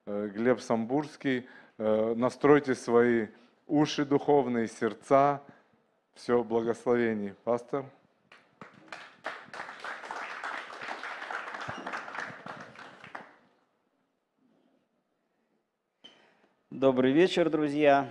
Глеб Самбурский. Настройте свои уши духовные, сердца. Все, благословений. Пастор. Добрый вечер, друзья.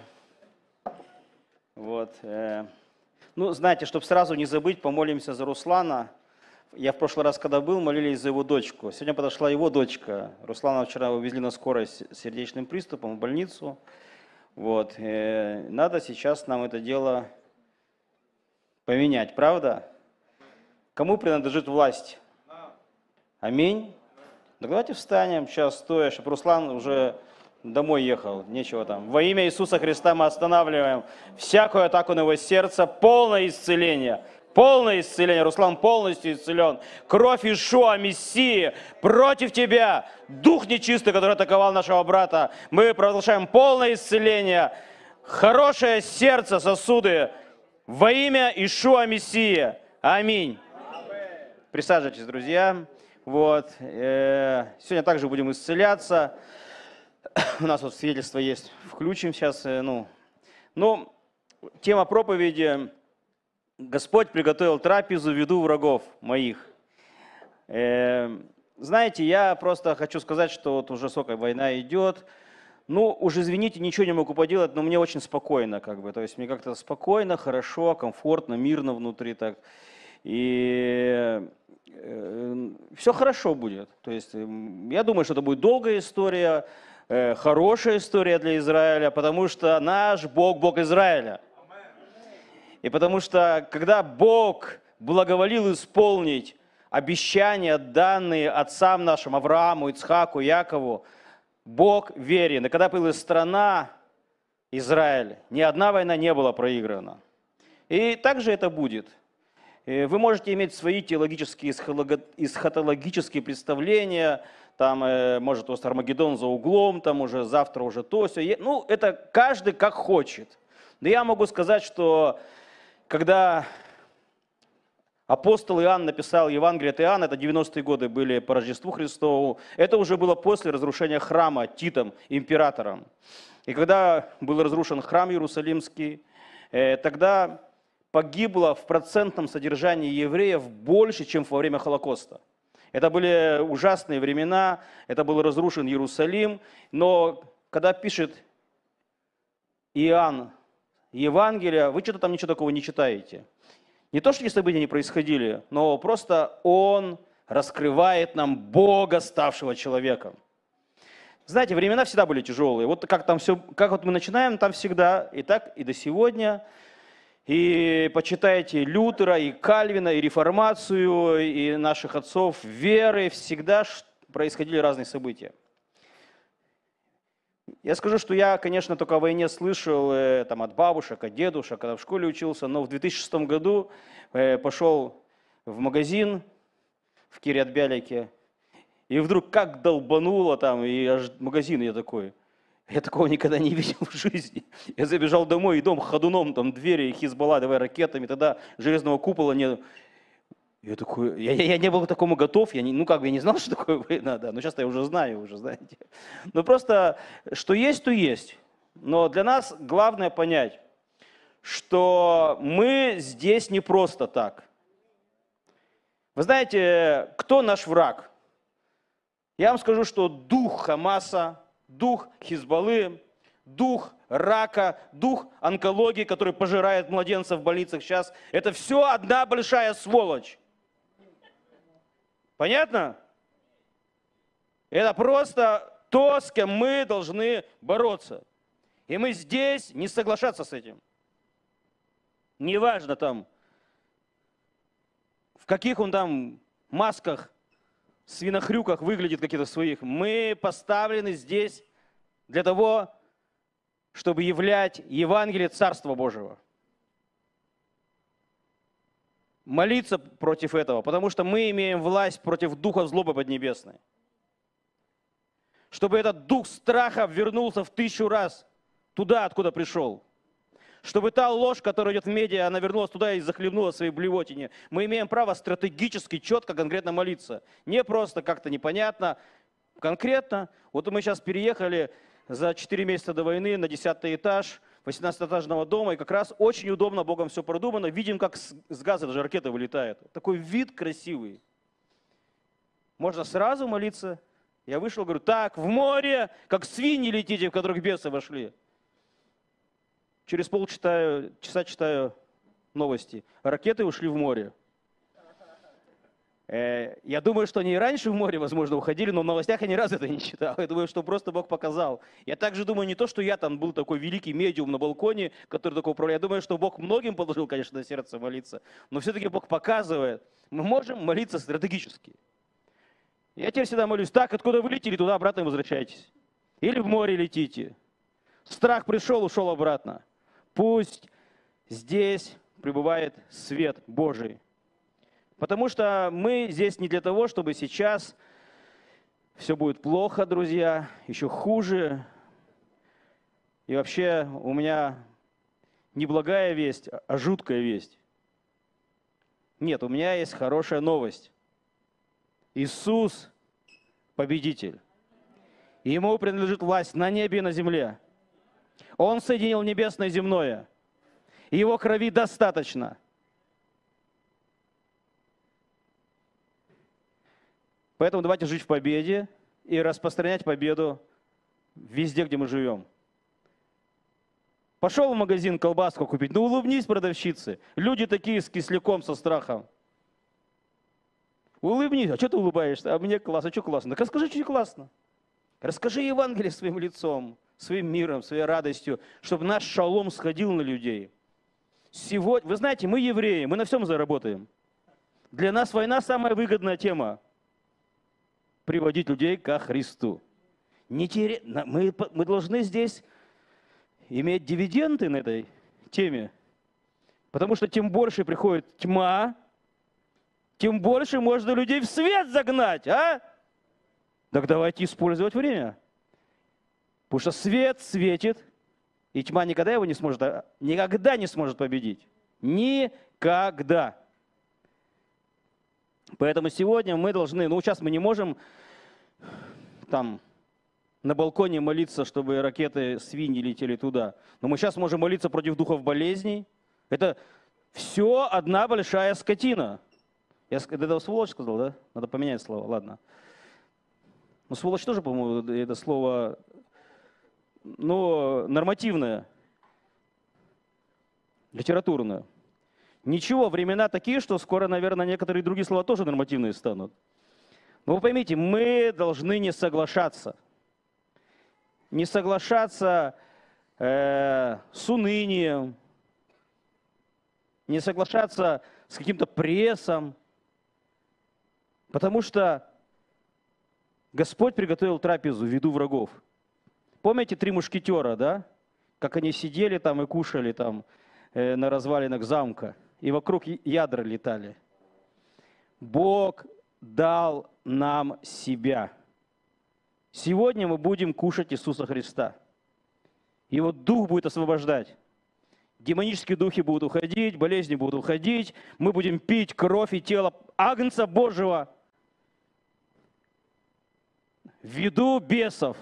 Вот. Ну, знаете, чтобы сразу не забыть, помолимся за Руслана. Я в прошлый раз, когда был, молились за его дочку. Сегодня подошла его дочка. Руслана вчера увезли на скорой с сердечным приступом в больницу. Вот. Надо сейчас нам это дело поменять, правда? Кому принадлежит власть? Аминь. Так давайте встанем сейчас стоя, чтобы Руслан уже домой ехал. Нечего там. Во имя Иисуса Христа мы останавливаем всякую атаку на его сердце. Полное исцеление. Полное исцеление. Руслан полностью исцелен. Кровь Иешуа, Мессии, против тебя. Дух нечистый, который атаковал нашего брата. Мы провозглашаем полное исцеление. Хорошее сердце, сосуды. Во имя Иешуа, Мессии. Аминь. Присаживайтесь, друзья. Вот. Сегодня также будем исцеляться. У нас вот свидетельство есть. Включим сейчас. Ну, тема проповеди. Господь приготовил трапезу в виду врагов моих. Знаете, я просто хочу сказать, что вот уже сколько война идет. Ну, уж извините, ничего не могу поделать, но мне очень спокойно, как бы. То есть мне как-то спокойно, хорошо, комфортно, мирно внутри так. И все хорошо будет. То есть я думаю, что это будет долгая история, хорошая история для Израиля, потому что наш Бог, Бог Израиля. И потому что, когда Бог благоволил исполнить обещания, данные отцам нашим, Аврааму, Ицхаку, Якову, Бог верен. И когда появилась страна Израиль, ни одна война не была проиграна. И также это будет. Вы можете иметь свои теологические, эсхатологические представления, там, может, Армагеддон за углом, там уже завтра уже то, все. Ну, это каждый как хочет. Но я могу сказать, что когда апостол Иоанн написал Евангелие от Иоанна, это 90-е годы были по Рождеству Христову, это уже было после разрушения храма Титом, императором. И когда был разрушен храм Иерусалимский, тогда погибло в процентном содержании евреев больше, чем во время Холокоста. Это были ужасные времена, это был разрушен Иерусалим, но когда пишет Иоанн Евангелие, вы что-то там ничего такого не читаете. Не то, что эти события не происходили, но просто он раскрывает нам Бога, ставшего человеком. Знаете, времена всегда были тяжелые. Вот как там все, как вот мы начинаем, там всегда, и так, и до сегодня. И почитайте Лютера, и Кальвина, и Реформацию, и наших отцов веры. Всегда происходили разные события. Я скажу, что я, конечно, только о войне слышал там, от бабушек, от дедушек, когда в школе учился, но в 2006 году пошел в магазин в Кирьят-Бялике, и вдруг как долбануло там, и аж магазин я такой. Я такого никогда не видел в жизни. Я забежал домой, и дом ходуном, там двери, Хизбалла, давай ракетами, тогда железного купола нет. Я такой, я не был к такому готов, я не знал, что такое война, да, но сейчас я уже знаю, знаете. Но просто, что есть, то есть. Но для нас главное понять, что мы здесь не просто так. Вы знаете, кто наш враг? Я вам скажу, что дух Хамаса, дух Хизбаллы, дух рака, дух онкологии, который пожирает младенцев в больницах сейчас, это все одна большая сволочь. Понятно? Это просто то, с кем мы должны бороться. И мы здесь не соглашаться с этим. Неважно там, в каких он там масках, свинохрюках выглядит каких-то своих. Мы поставлены здесь для того, чтобы являть Евангелие Царства Божьего. Молиться против этого, потому что мы имеем власть против духа злобы поднебесной. Чтобы этот дух страха вернулся в 1000 раз туда, откуда пришел. Чтобы та ложь, которая идет в медиа, она вернулась туда и захлебнула своей блевотине. Мы имеем право стратегически, четко, конкретно молиться. Не просто как-то непонятно. Конкретно, вот мы сейчас переехали за 4 месяца до войны на 10-й этаж 18-этажного дома, и как раз очень удобно, Богом все продумано. Видим, как с газа даже ракета вылетает. Такой вид красивый. Можно сразу молиться. Я вышел, говорю, так, в море, как свиньи летите, в которых бесы вошли. Через полчаса читаю новости. Ракеты ушли в море. Я думаю, что они и раньше в море, возможно, уходили, но в новостях я ни разу это не читал. Я думаю, что просто Бог показал. Я также думаю, не то, что я там был такой великий медиум на балконе, который такой управляет. Я думаю, что Бог многим положил, конечно, на сердце молиться. Но все-таки Бог показывает. Мы можем молиться стратегически. Я теперь всегда молюсь, так, откуда вы летели, туда обратно возвращайтесь. Или в море летите. Страх пришел, ушел обратно. Пусть здесь пребывает свет Божий. Потому что мы здесь не для того, чтобы сейчас все будет плохо, друзья, еще хуже. И вообще у меня не благая весть, а жуткая весть. Нет, у меня есть хорошая новость. Иисус – победитель. Ему принадлежит власть на небе и на земле. Он соединил небесное и земное. Его крови достаточно. Поэтому давайте жить в победе и распространять победу везде, где мы живем. Пошел в магазин колбаску купить, ну улыбнись продавщице. Люди такие с кисляком, со страхом. Улыбнись, а что ты улыбаешься? А мне классно, а что классно? Так расскажи, что классно. Расскажи Евангелие своим лицом, своим миром, своей радостью, чтобы наш шалом сходил на людей. Сегодня, вы знаете, мы евреи, мы на всем заработаем. Для нас война самая выгодная тема. Приводить людей ко Христу. Мы должны здесь иметь дивиденды на этой теме. Потому что тем больше приходит тьма, тем больше можно людей в свет загнать, а? Так давайте использовать время. Потому что свет светит, и тьма никогда его не сможет победить. Никогда. Поэтому сегодня мы должны, сейчас мы не можем там на балконе молиться, чтобы ракеты свиньи летели туда. Но мы сейчас можем молиться против духов болезней. Это все одна большая скотина. Я это сволочь сказал, да? Надо поменять слово, ладно. Но сволочь тоже, по-моему, это слово, нормативное, литературное. Ничего, времена такие, что скоро, наверное, некоторые другие слова тоже нормативные станут. Но вы поймите, мы должны не соглашаться. Не соглашаться с унынием, не соглашаться с каким-то прессом, потому что Господь приготовил трапезу в виду врагов. Помните 3 мушкетера, да? Как они сидели там и кушали там на развалинах замка, и вокруг ядра летали. Бог дал нам себя. Сегодня мы будем кушать Иисуса Христа. Его Дух будет освобождать. Демонические духи будут уходить, болезни будут уходить. Мы будем пить кровь и тело Агнца Божьего в виду бесов.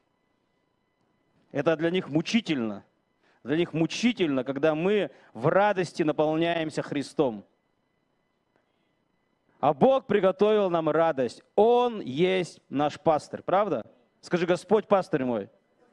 Это для них мучительно. Для них мучительно, когда мы в радости наполняемся Христом. А Бог приготовил нам радость. Он есть наш пастырь, правда? Скажи, Господь пастырь мой.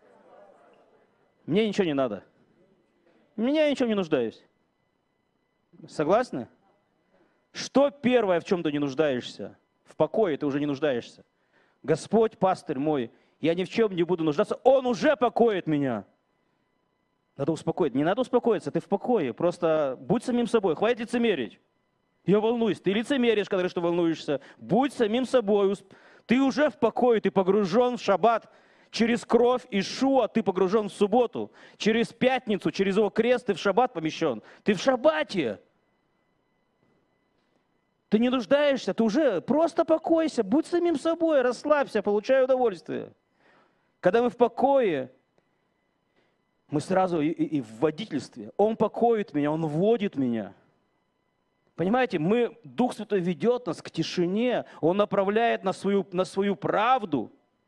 Мне ничего не надо. Меня ничего не нуждаюсь. Согласны? Что первое, в чем ты не нуждаешься? В покое ты уже не нуждаешься. Господь пастырь мой, я ни в чем не буду нуждаться. Он уже покоит меня. Надо успокоить. Не надо успокоиться, ты в покое. Просто будь самим собой, хватит лицемерить. Я волнуюсь. Ты лицемеришь, когда что волнуешься. Будь самим собой. Ты уже в покое, ты погружен в шаббат. Через кровь Ишуа ты погружен в субботу. Через пятницу, через его крест ты в шаббат помещен. Ты в шаббате. Ты не нуждаешься, ты уже просто покойся. Будь самим собой, расслабься, получай удовольствие. Когда мы в покое, мы сразу и в водительстве. Он покоит меня, Он вводит меня. Понимаете, Дух Святой ведет нас к тишине, Он направляет на свою правду.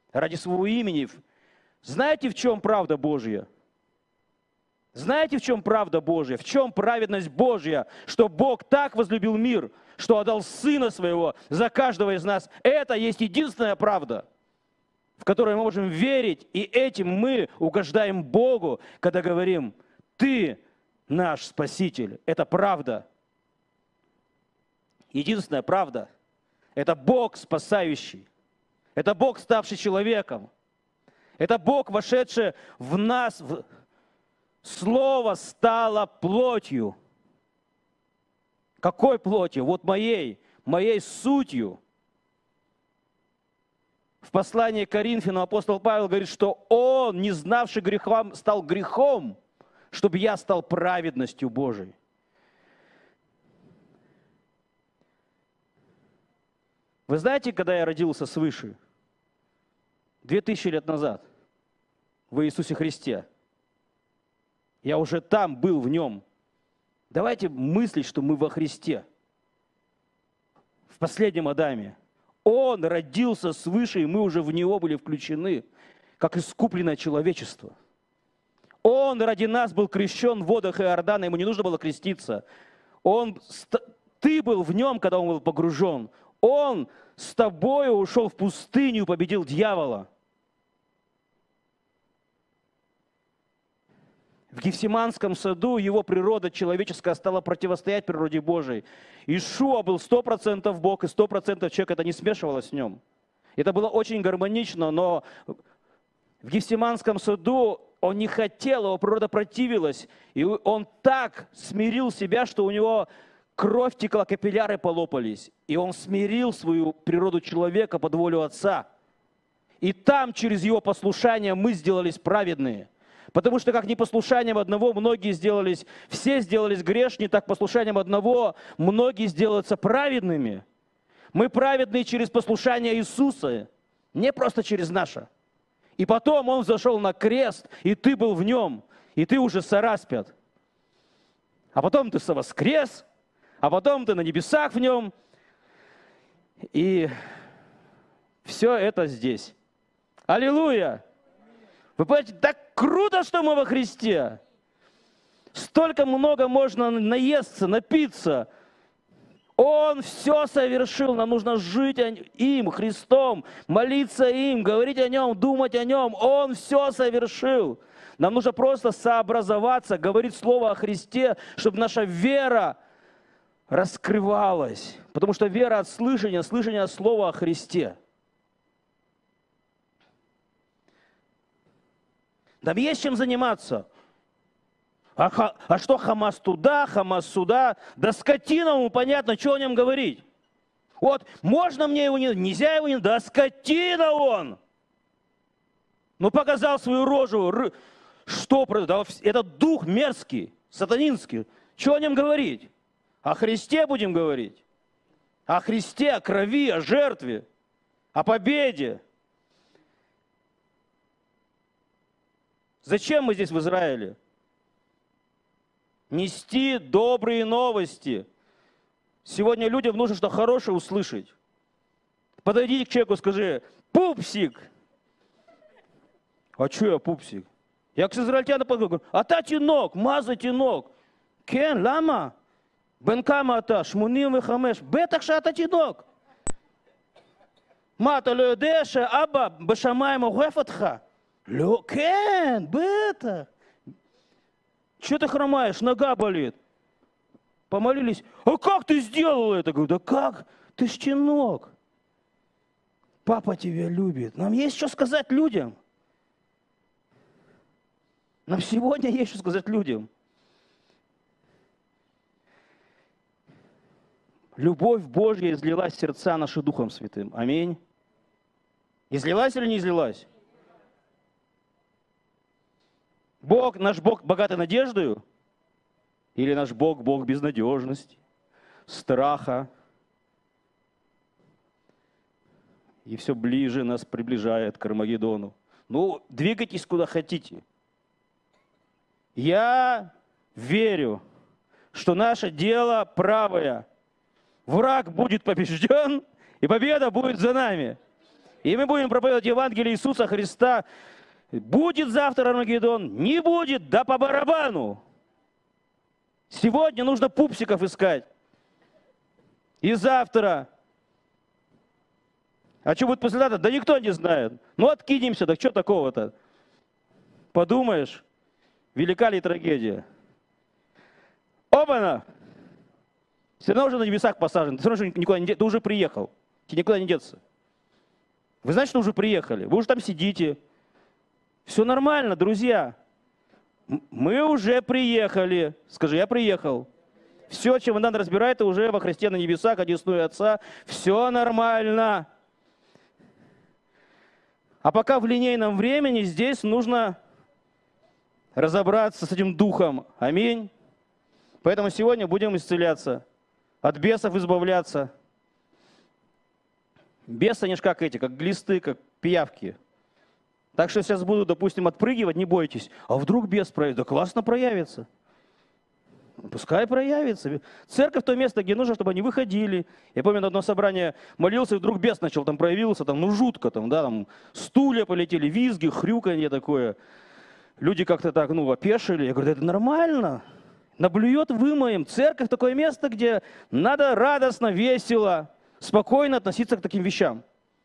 ради своего имени. Знаете, в чем правда Божья? Знаете, в чем правда Божья? В чем праведность Божья? Что Бог так возлюбил мир, что отдал Сына Своего за каждого из нас. Это есть единственная правда, в которой мы можем верить. И этим мы угождаем Богу, когда говорим: Ты наш Спаситель. Это правда. Единственная правда – это Бог спасающий. Это Бог, ставший человеком. Это Бог, вошедший в нас. Слово стало плотью. Какой плотью? Вот моей сутью. В послании к Коринфянам апостол Павел говорит, что Он, не знавший греха, стал грехом, чтобы я стал праведностью Божией. Вы знаете, когда я родился свыше? 2000 лет назад. В Иисусе Христе. Я уже там был в Нем. Давайте мыслить, что мы во Христе. В последнем Адаме. Он родился свыше, и мы уже в Него были включены, как искупленное человечество. Он ради нас был крещен в водах Иордана, ему не нужно было креститься. Ты был в Нем, когда Он был погружен. Он с тобой ушел в пустыню и победил дьявола. В Гефсиманском саду его природа человеческая стала противостоять природе Божией. Иешуа был 100% Бог и 100% человек, это не смешивалось с нем. Это было очень гармонично, но в Гефсиманском саду он не хотел, его природа противилась. И он так смирил себя, что у него кровь текла, капилляры полопались. И он смирил свою природу человека под волю Отца. И там через его послушание мы сделались праведные. Потому что как непослушанием одного все сделались грешны, так послушанием одного многие сделаются праведными. Мы праведны через послушание Иисуса, не просто через наше. И потом Он взошел на крест, и ты был в Нем, и ты уже сораспят. А потом ты совоскрес, а потом ты на небесах в Нем. И все это здесь. Аллилуйя! Вы понимаете, так круто, что мы во Христе. Столько много можно наесться, напиться. Он все совершил. Нам нужно жить им, Христом, молиться им, говорить о Нем, думать о Нем. Он все совершил. Нам нужно просто сообразоваться, говорить Слово о Христе, чтобы наша вера раскрывалась. Потому что вера от слышания, слышание от Слова о Христе. Там есть чем заниматься. А что Хамас туда, Хамас сюда? Да скотина ему понятно, что о нем говорить. Вот можно мне его не, нельзя его не, да скотина он. Ну показал свою рожу, что, да, этот дух мерзкий, сатанинский. Что о нем говорить? О Христе будем говорить. О Христе, о крови, о жертве, о победе. Зачем мы здесь в Израиле? Нести добрые новости. Сегодня людям нужно что-то хорошее услышать. Подойди к человеку, скажи: пупсик. А что я пупсик? Я к израильтянам подойду, а та тинок, маза тинок. Кен, лама? Бен кама ата? 85. בטח שאתה תינוק. מה, אתה לא יודע שאבא בשמיים אוהב אותך? לא, כן, בטח. Что ты хромаешь? Нога болит. Помолились. А как ты сделал это? Говорю, да как? Ты ж щенок. Папа тебя любит. Нам есть что сказать людям. Нам сегодня есть что сказать людям. Любовь Божья излилась в сердца наши Духом Святым. Аминь. Излилась или не излилась? Бог, наш Бог богатый надеждою? Или наш Бог, Бог безнадежности, страха? И все ближе нас приближает к Армагеддону. Ну, двигайтесь куда хотите. Я верю, что наше дело правое. Враг будет побежден, и победа будет за нами. И мы будем проповедовать Евангелие Иисуса Христа. Будет завтра Армагеддон, не будет, да по барабану. Сегодня нужно пупсиков искать. И завтра. А что будет послезавтра? Да никто не знает. Ну откинемся, так что такого-то? Подумаешь, велика ли трагедия? Оба-на! Все равно уже на небесах посажен, ты все равно никуда не ты уже приехал, тебе никуда не деться. Вы знаете, что уже приехали, вы уже там сидите. Все нормально, друзья. Мы уже приехали. Скажи, я приехал. Все, чем вы надо разбирать, это уже во Христе на небесах, одесную Отца. Все нормально. А пока в линейном времени здесь нужно разобраться с этим духом. Аминь. Поэтому сегодня будем исцеляться, от бесов избавляться. Бесы, они же как эти, как глисты, как пиявки. Так что сейчас буду, допустим, отпрыгивать, не бойтесь. А вдруг бес проявится? Да классно проявится. Пускай проявится. Церковь то место, где нужно, чтобы они выходили. Я помню, на одно собрание молился, и вдруг бес начал, там проявился, там, ну жутко, там, да, там стулья полетели, визги, хрюканье такое. Люди как-то так, ну, опешили. Я говорю, да это нормально. Наблюет, вымоем. Церковь такое место, где надо радостно, весело, спокойно относиться к таким вещам.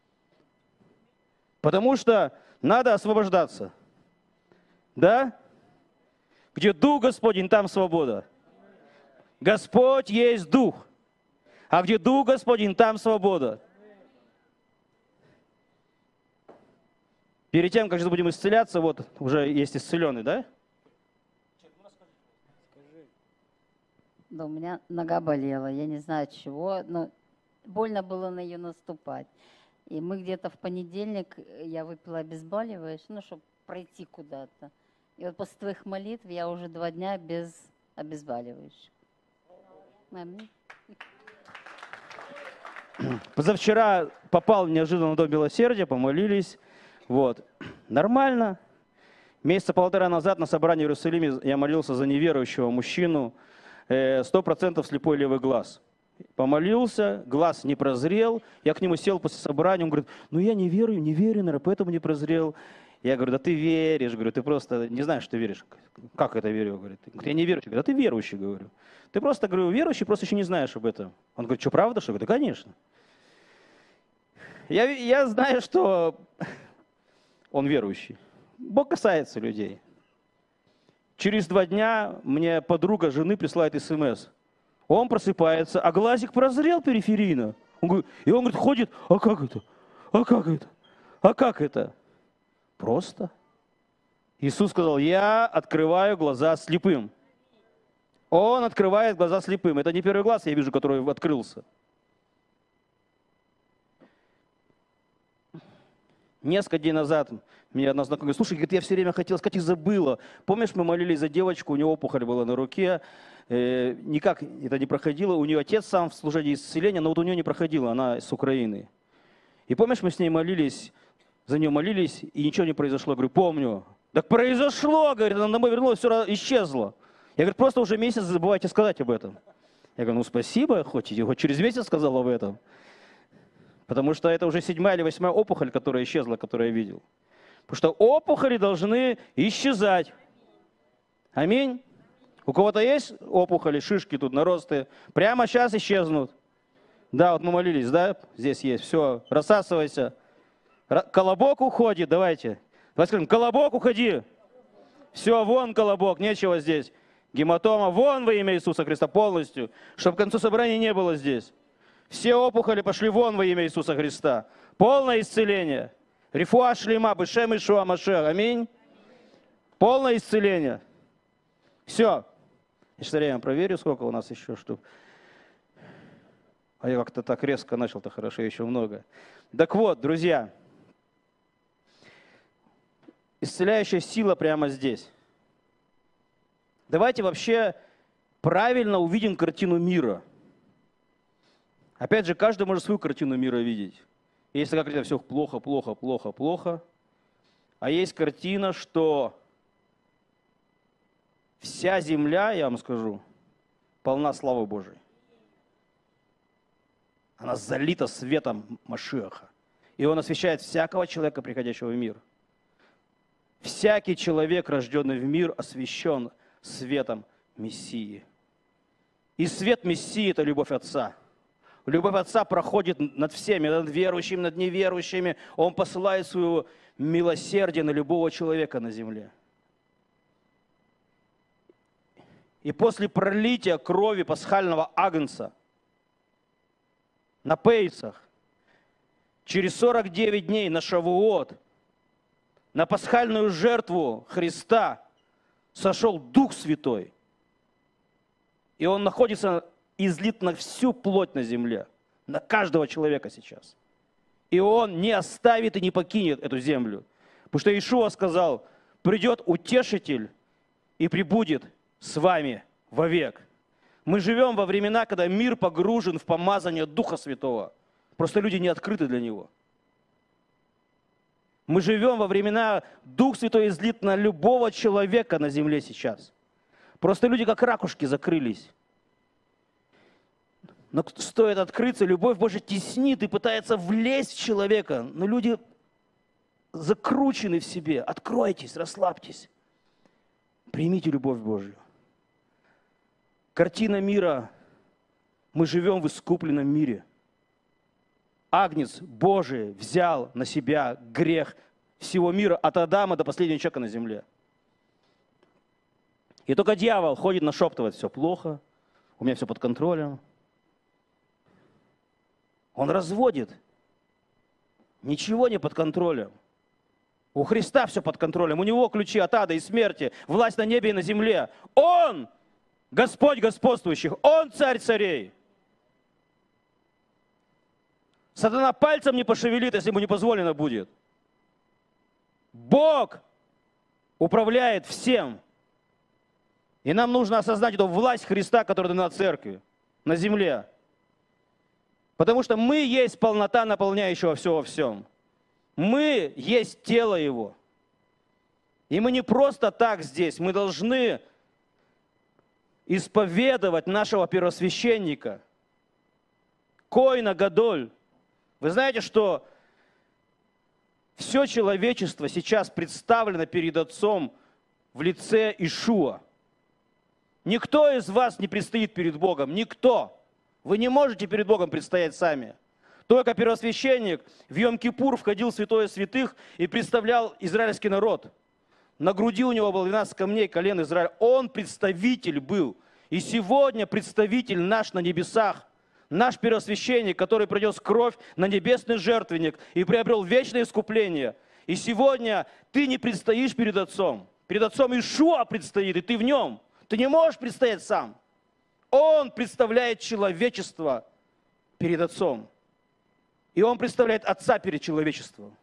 Потому что надо освобождаться. Да? Где Дух Господень, там свобода. Господь есть Дух. А где Дух Господень, там свобода. Перед тем, как сейчас будем исцеляться, вот уже есть исцеленный, да? Да, у меня нога болела, я не знаю от чего, но больно было на нее наступать. И мы где-то в понедельник, я выпила обезболивающее, ну, чтобы пройти куда-то. И вот после твоих молитв я уже 2 дня без обезболивающих. Аминь. Позавчера попал неожиданно в Дом Милосердия, помолились. Вот. Нормально. Месяца 1,5 назад на собрании в Иерусалиме я молился за неверующего мужчину, 100% слепой левый глаз. Помолился, глаз не прозрел. Я к нему сел после собрания, он говорит, ну я не верю, наверное, поэтому не прозрел. Я говорю, да ты веришь, говорю, ты просто не знаешь, что ты веришь. Как это верю, говорит. Я не верующий, говорю, да ты верующий, говорю. Ты просто, говорю, верующий, просто еще не знаешь об этом. Он говорит, что, правда, что? Я говорю, да, конечно. Я знаю, что он верующий. Бог касается людей. Через 2 дня мне подруга жены присылает СМС. Он просыпается, а глазик прозрел периферийно. И он говорит, ходит, а как это? А как это? А как это? Просто. Иисус сказал, я открываю глаза слепым. Он открывает глаза слепым. Это не первый глаз, я вижу, который открылся. Несколько дней назад мне одна знакомая говорит, слушай, говорит, я все время хотел сказать и забыла. Помнишь, мы молились за девочку, у нее опухоль была на руке, никак это не проходило. У нее отец сам в служении исцеления, но вот у нее не проходило, она с Украины. И помнишь, мы с ней молились, за нее молились, и ничего не произошло. Я говорю, помню. Так произошло, говорит, она домой вернулась, все исчезло. Я говорю, просто уже месяц забывайте сказать об этом. Я говорю, ну спасибо, хоть через месяц сказал об этом. Потому что это уже 7-я или 8-я опухоль, которая исчезла, которую я видел. Потому что опухоли должны исчезать. Аминь. У кого-то есть опухоли, шишки тут, наросты? Прямо сейчас исчезнут. Да, вот мы молились, да? Здесь есть. Все, рассасывайся. Колобок уходит, давайте. Давайте скажем, колобок уходи. Все, вон колобок, нечего здесь. Гематома, вон во имя Иисуса Христа полностью. Чтобы к концу собрания не было здесь. Все опухоли пошли вон во имя Иисуса Христа. Полное исцеление. Рифуа шлема, бешем Ишуа Машех. Аминь. Полное исцеление. Все. Я сейчас время проверю, сколько у нас еще штук. А я как-то так резко начал-то хорошо, еще много. Так вот, друзья. Исцеляющая сила прямо здесь. Давайте вообще правильно увидим картину мира. Опять же, каждый может свою картину мира видеть. Есть такая картина, все плохо, плохо, плохо, плохо. А есть картина, что вся земля, я вам скажу, полна славы Божией. Она залита светом Машиаха. И Он освящает всякого человека, приходящего в мир. Всякий человек, рожденный в мир, освящен светом Мессии. И свет Мессии – это любовь Отца. Любовь Отца проходит над всеми, над верующими, над неверующими. Он посылает свое милосердие на любого человека на земле. И после пролития крови пасхального агнца на Пейсах, через 49 дней на Шавуот, на пасхальную жертву Христа сошел Дух Святой. И Он находится излит на всю плоть на земле, на каждого человека сейчас. И Он не оставит и не покинет эту землю. Потому что Иешуа сказал, придет Утешитель и пребудет с вами вовек. Мы живем во времена, когда мир погружен в помазание Духа Святого. Просто люди не открыты для Него. Мы живем во времена, Дух Святой излит на любого человека на земле сейчас. Просто люди как ракушки закрылись. Но стоит открыться, любовь Божья теснит и пытается влезть в человека. Но люди закручены в себе. Откройтесь, расслабьтесь. Примите любовь Божью. Картина мира. Мы живем в искупленном мире. Агнец Божий взял на себя грех всего мира от Адама до последнего человека на земле. И только дьявол ходит нашептывать, все плохо, у меня все под контролем. Он разводит. Ничего не под контролем. У Христа все под контролем. У Него ключи от ада и смерти, власть на небе и на земле. Он Господь господствующих, Он царь царей. Сатана пальцем не пошевелит, если ему не позволено будет. Бог управляет всем. И нам нужно осознать эту власть Христа, которая дана церкви на земле. Потому что мы есть полнота наполняющего все во всем. Мы есть тело Его. И мы не просто так здесь. Мы должны исповедовать нашего первосвященника, Коэна Гадоль. Вы знаете, что все человечество сейчас представлено перед Отцом в лице Иешуа. Никто из вас не предстоит перед Богом. Никто. Вы не можете перед Богом предстоять сами. Только первосвященник в Йом-Кипур входил в святое святых и представлял израильский народ. На груди у него было 12 камней, колен Израиля. Он представитель был. И сегодня представитель наш на небесах. Наш первосвященник, который принес кровь на небесный жертвенник и приобрел вечное искупление. И сегодня ты не предстоишь перед Отцом. Перед Отцом Иешуа предстоит, и ты в Нем. Ты не можешь предстоять сам. Он представляет человечество перед Отцом. И Он представляет Отца перед человечеством.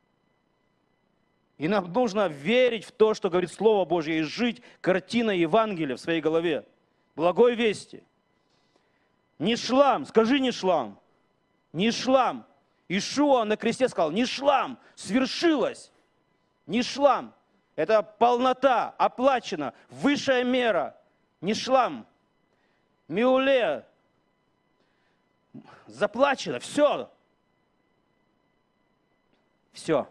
И нам нужно верить в то, что говорит Слово Божье, и жить картиной Евангелия в своей голове. Благой вести. Не шлам, скажи не шлам. Не шлам. Иешуа на кресте сказал, не шлам, свершилось. Не шлам. Это полнота, оплачена, высшая мера. Не шлам. Миуле. Заплачено, все. Все.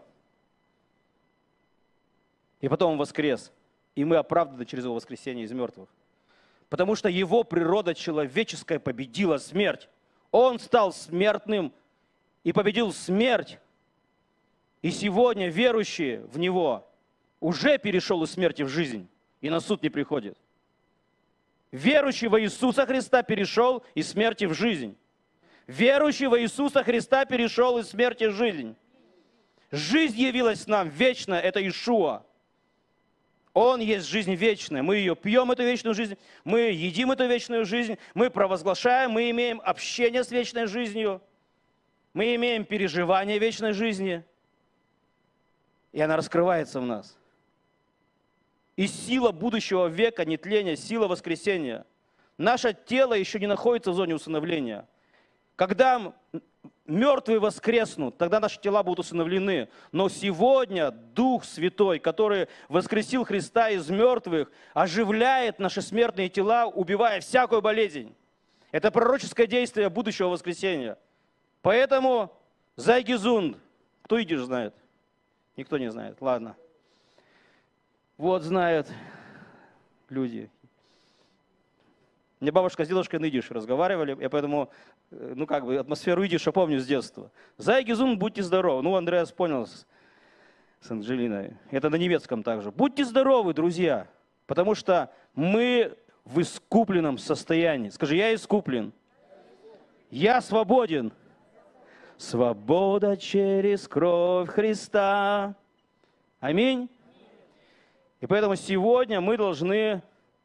И потом Он воскрес. И мы оправданы через Его воскресение из мертвых. Потому что Его природа человеческая победила смерть. Он стал смертным и победил смерть. И сегодня верующие в Него уже перешел из смерти в жизнь и на суд не приходит. Верующий во Иисуса Христа перешел из смерти в жизнь. Верующий во Иисуса Христа перешел из смерти в жизнь. Жизнь явилась нам вечная, это Иешуа. Он есть жизнь вечная. Мы ее пьем, эту вечную жизнь, мы едим эту вечную жизнь, мы провозглашаем, мы имеем общение с вечной жизнью, мы имеем переживание вечной жизни, и она раскрывается в нас. И сила будущего века, нетления, сила воскресения. Наше тело еще не находится в зоне усыновления. Когда мертвые воскреснут, тогда наши тела будут усыновлены. Но сегодня Дух Святой, который воскресил Христа из мертвых, оживляет наши смертные тела, убивая всякую болезнь. Это пророческое действие будущего воскресения. Поэтому, sei gesund, Кто идиш знает? Никто не знает. Ладно. Вот знают люди. Мне бабушка с дедушкой на идиш разговаривали, я поэтому, атмосферу идиша помню с детства. Зай гезун, будьте здоровы. Ну, Андреас понял с Анджелиной. Это на немецком также. Будьте здоровы, друзья, потому что мы в искупленном состоянии. Скажи, я искуплен. Я свободен. Свобода через кровь Христа. Аминь. И поэтому сегодня мы должны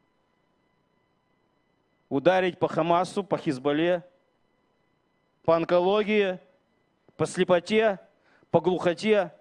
ударить по Хамасу, по Хизбалле, по онкологии, по слепоте, по глухоте,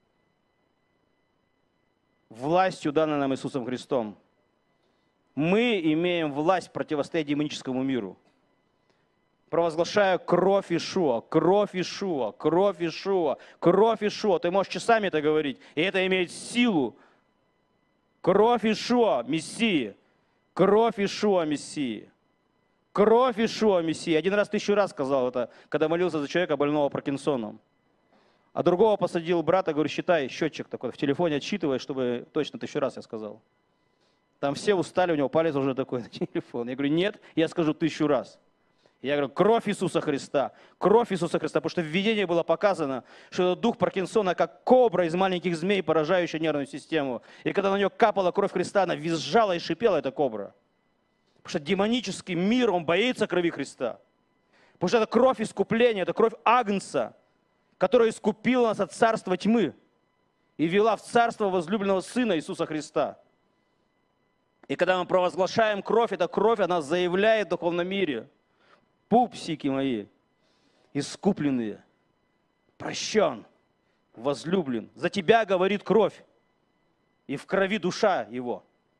властью, данной нам Иисусом Христом. Мы имеем власть противостоять демоническому миру. Провозглашаю кровь Иешуа, кровь Иешуа, кровь Иешуа, кровь Иешуа. Ты можешь часами это говорить, и это имеет силу. Кровь Иешуа, Мессии. Кровь Иешуа, Мессии. Кровь Иешуа, Мессии. 1 раз 1000 раз сказал это, когда молился за человека, больного Паркинсоном. А другого посадил брата, говорю, считай, счетчик такой в телефоне отсчитывай, чтобы точно 1000 раз я сказал. Там все устали, у него палец уже такой на телефон. Я говорю, нет, я скажу 1000 раз. Я говорю, кровь Иисуса Христа, потому что в видении было показано, что этот дух Паркинсона, как кобра из маленьких змей, поражающая нервную систему. И когда на нее капала кровь Христа, она визжала и шипела, эта кобра. Потому что демонический мир, он боится крови Христа. Потому что это кровь искупления, это кровь Агнца, которая искупила нас от царства тьмы и вела в царство возлюбленного Сына Иисуса Христа. И когда мы провозглашаем кровь, эта кровь, она заявляет в духовном мире. Пупсики мои, искупленные, прощен, возлюблен. За тебя говорит кровь, и в крови душа его.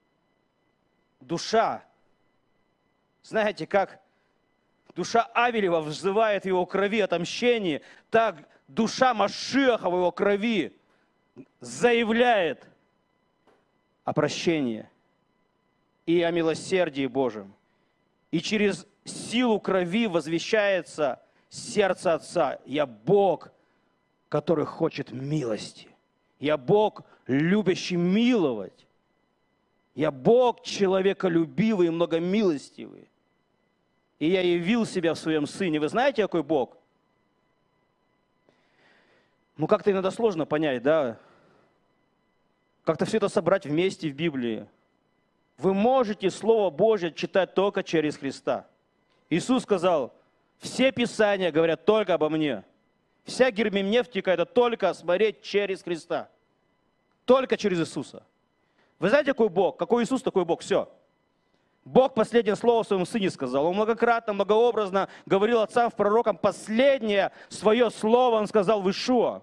Душа. Знаете, как душа Авелева взывает в его крови отомщение, так душа Машиаха в его крови заявляет о прощении и о милосердии Божьем. И через силу крови возвещается сердце Отца. Я Бог, который хочет милости. Я Бог, любящий миловать. Я Бог, человеколюбивый и многомилостивый. И я явил себя в своем Сыне. Вы знаете, какой Бог? Ну, как-то иногда сложно понять, да? Как-то все это собрать вместе в Библии. Вы можете Слово Божье читать только через Христа. Иисус сказал, все Писания говорят только обо мне. Вся герменевтика – это только смотреть через Христа. Только через Иисуса. Вы знаете, какой Бог? Какой Иисус, такой Бог. Все. Бог последнее слово в своем Сыне сказал. Он многократно, многообразно говорил отцам, пророкам. Последнее свое слово Он сказал в Иешуа.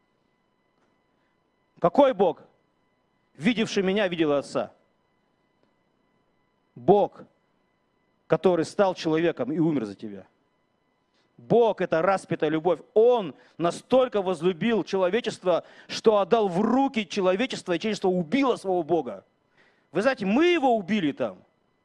Какой Бог? Видевший меня, видел Отца. Бог, который стал человеком и умер за тебя. Бог – это распятая любовь. Он настолько возлюбил человечество, что отдал в руки человечества, и человечество убило своего Бога. Вы знаете, мы его убили там.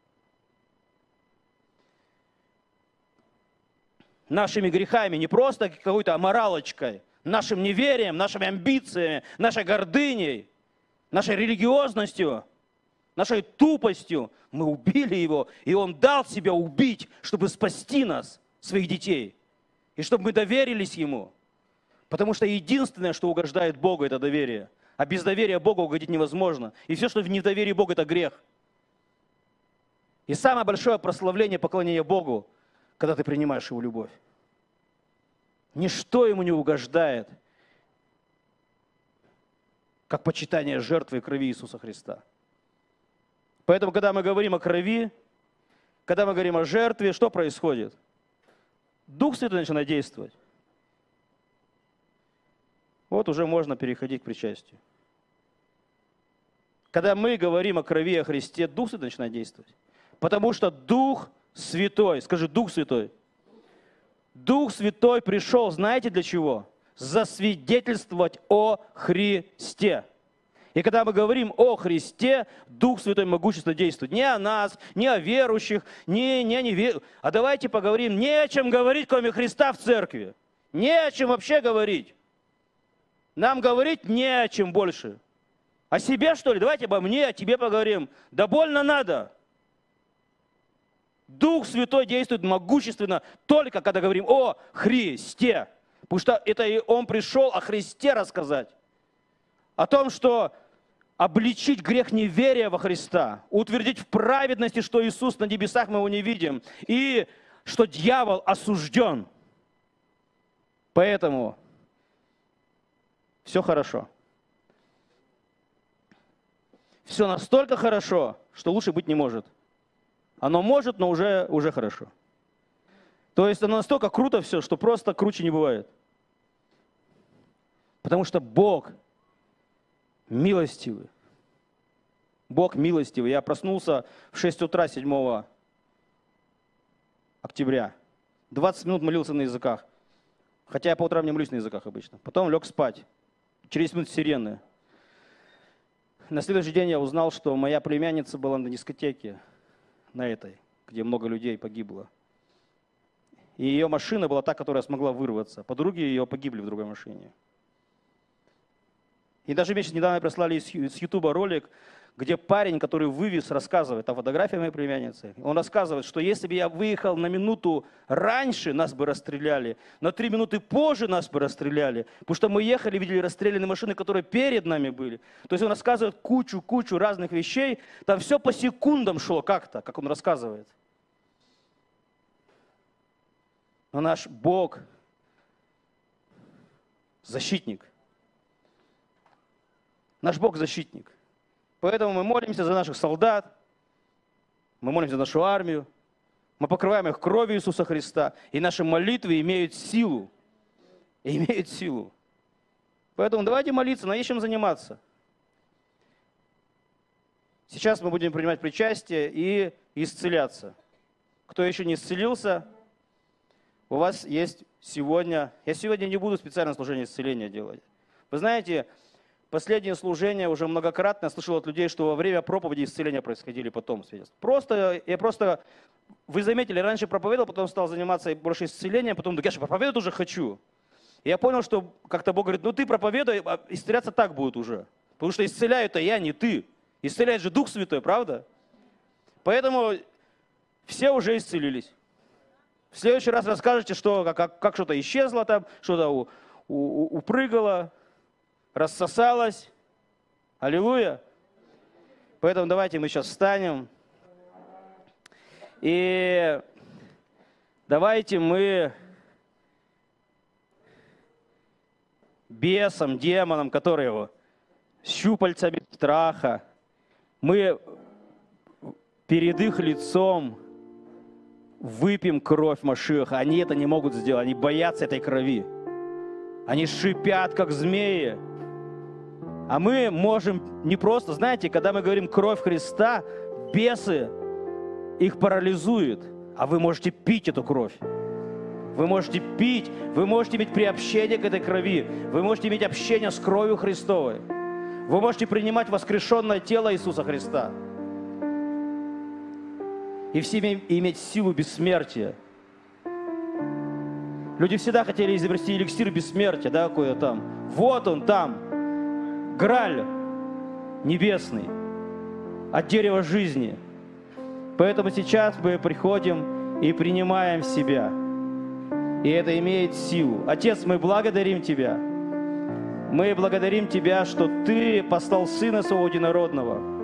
Нашими грехами, не просто какой-то аморалочкой, нашим неверием, нашими амбициями, нашей гордыней, нашей религиозностью, нашей тупостью. Мы убили его, и он дал себя убить, чтобы спасти нас, своих детей. И чтобы мы доверились ему. Потому что единственное, что угождает Богу, это доверие. А без доверия Богу угодить невозможно. И все, что не в доверии Богу, это грех. И самое большое прославление, поклонение Богу, когда ты принимаешь его любовь. Ничто ему не угождает, как почитание жертвы и крови Иисуса Христа. Поэтому, когда мы говорим о крови, когда мы говорим о жертве, что происходит? Дух Святой начинает действовать. Вот уже можно переходить к причастию. Когда мы говорим о крови, о Христе, Дух Святой начинает действовать. Потому что Дух Святой, скажи, Дух Святой. Дух Святой пришел, знаете для чего? Засвидетельствовать о Христе. И когда мы говорим о Христе, Дух Святой могущественно действует. Не о нас, не о верующих, не неверующих. А давайте поговорим, не о чем говорить, кроме Христа в церкви. Не о чем вообще говорить. Нам говорить не о чем больше. О себе, что ли? Давайте обо мне, о тебе поговорим. Да больно надо. Дух Святой действует могущественно только когда говорим о Христе. Потому что это и Он пришел о Христе рассказать. О том, что обличить грех неверия во Христа, утвердить в праведности, что Иисус на небесах, мы Его не видим, и что дьявол осужден. Поэтому все хорошо. Все настолько хорошо, что лучше быть не может. Оно может, но уже хорошо. То есть оно настолько круто все, что просто круче не бывает. Потому что Бог милостивый. Бог милостивый. Я проснулся в 6 утра 7 октября. 20 минут молился на языках. Хотя я по утрам не молюсь на языках обычно. Потом лег спать. Через минут сирены. На следующий день я узнал, что моя племянница была на дискотеке, на этой, где много людей погибло. И ее машина была та, которая смогла вырваться. Подруги ее погибли в другой машине. И даже месяц недавно прислали с Ютуба ролик, где парень, который вывез, рассказывает, там фотография моей племянницы, он рассказывает, что если бы я выехал на минуту раньше, нас бы расстреляли, на 3 минуты позже нас бы расстреляли, потому что мы ехали, видели расстрелянные машины, которые перед нами были. То есть он рассказывает кучу разных вещей, там все по секундам шло как-то, как он рассказывает. Но наш Бог защитник. Наш Бог защитник. Поэтому мы молимся за наших солдат, мы молимся за нашу армию, мы покрываем их кровью Иисуса Христа, и наши молитвы имеют силу. Имеют силу. Поэтому давайте молиться, но есть чем заниматься. Сейчас мы будем принимать причастие и исцеляться. Кто еще не исцелился, у вас есть сегодня... Я сегодня не буду специально служение исцеления делать. Вы знаете... Последнее служение уже многократно я слышал от людей, что во время проповеди исцеления происходили потом свидетельства. Вы заметили, раньше проповедовал, потом стал заниматься больше исцелением, потом я же проповедовать уже хочу. И я понял, что как-то Бог говорит, ну ты проповедуй, а исцеляться так будет уже. Потому что исцеляю-то я, не ты. Исцеляет же Дух Святой, правда? Поэтому все уже исцелились. В следующий раз расскажете, что как что-то исчезло там, что-то упрыгало. Рассосалась. Аллилуйя. Поэтому давайте мы сейчас встанем. И давайте мы бесам, демонам, которые его щупальцами страха, мы перед их лицом выпьем кровь Машиаха. Они это не могут сделать, они боятся этой крови. Они шипят, как змеи. А мы можем не просто, знаете, когда мы говорим «кровь Христа», бесы их парализуют, а вы можете пить эту кровь. Вы можете пить, вы можете иметь приобщение к этой крови, вы можете иметь общение с кровью Христовой. Вы можете принимать воскрешенное тело Иисуса Христа. И всеми иметь силу бессмертия. Люди всегда хотели изобрести эликсир бессмертия, да, какой-то там. Вот он там. Грааль небесный от дерева жизни. Поэтому сейчас мы приходим и принимаем себя. И это имеет силу. Отец, мы благодарим Тебя. Мы благодарим Тебя, что Ты послал Сына Своего Единородного,